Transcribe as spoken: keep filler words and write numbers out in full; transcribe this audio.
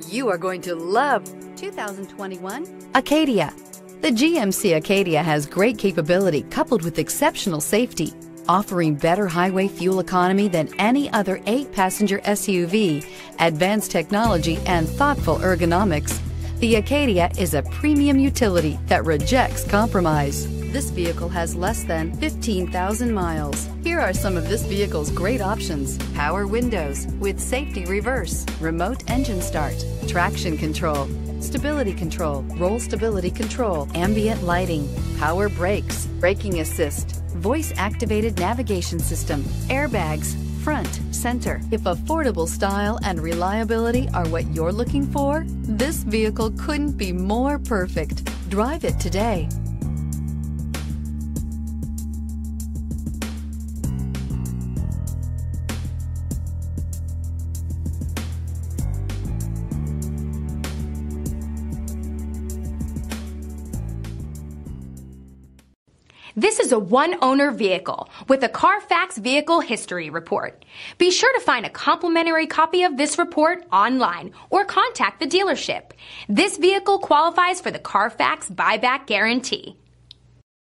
You are going to love two thousand twenty-one Acadia. The G M C Acadia has great capability coupled with exceptional safety, offering better highway fuel economy than any other eight-passenger S U V, advanced technology, and thoughtful ergonomics. The Acadia is a premium utility that rejects compromise. This vehicle has less than fifteen thousand miles. Here are some of this vehicle's great options: power windows with safety reverse, remote engine start, traction control, stability control, roll stability control, ambient lighting, power brakes, braking assist, voice-activated navigation system, airbags, front, center. If affordable style and reliability are what you're looking for, this vehicle couldn't be more perfect. Drive it today. This is a one-owner vehicle with a Carfax Vehicle History Report. Be sure to find a complimentary copy of this report online or contact the dealership. This vehicle qualifies for the Carfax Buyback Guarantee.